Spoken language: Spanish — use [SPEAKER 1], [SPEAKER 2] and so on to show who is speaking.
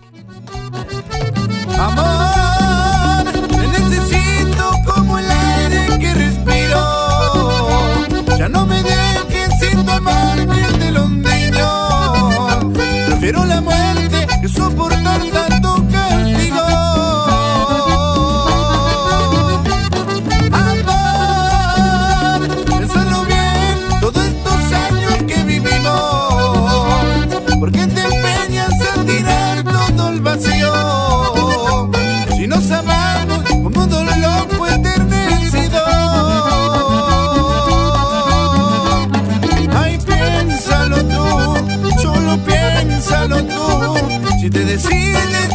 [SPEAKER 1] Amor, te necesito como el aire que respiro. Ya no me dejes sin tu amor ni el de los niños. Prefiero la muerte que soportar tanto castigo. Amor, pensarlo bien todos estos años que vivimos. ¿Por qué te empeñas a tirar todo el vacío? Si nos amamos como un dolor loco eternecido. Ay, piénsalo tú, solo piénsalo tú. Si te decides